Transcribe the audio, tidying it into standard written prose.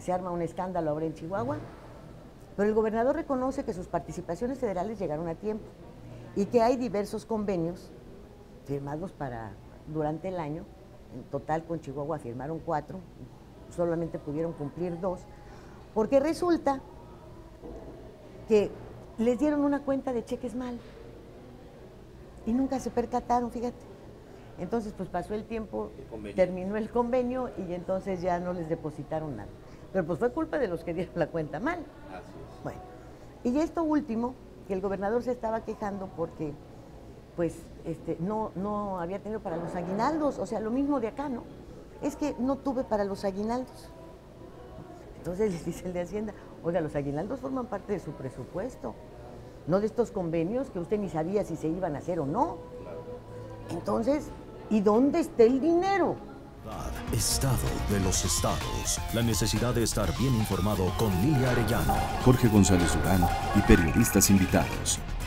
se arma un escándalo ahora en Chihuahua, pero el gobernador reconoce que sus participaciones federales llegaron a tiempo y que hay diversos convenios firmados durante el año. En total con Chihuahua firmaron 4, solamente pudieron cumplir 2, porque resulta que les dieron una cuenta de cheques mal y nunca se percataron, fíjate. Entonces pues pasó el tiempo, terminó el convenio y entonces ya no les depositaron nada. Pero pues fue culpa de los que dieron la cuenta mal. Así es. Bueno, y esto último, que el gobernador se estaba quejando porque pues no había tenido para los aguinaldos, o sea, lo mismo de acá, ¿no? Es que no tuve para los aguinaldos. Entonces les dice el de Hacienda, oiga, los aguinaldos forman parte de su presupuesto, no de estos convenios que usted ni sabía si se iban a hacer o no. Entonces, ¿y dónde está el dinero? Estado de los estados. La necesidad de estar bien informado con Lilia Arellano, Jorge González Durán y periodistas invitados.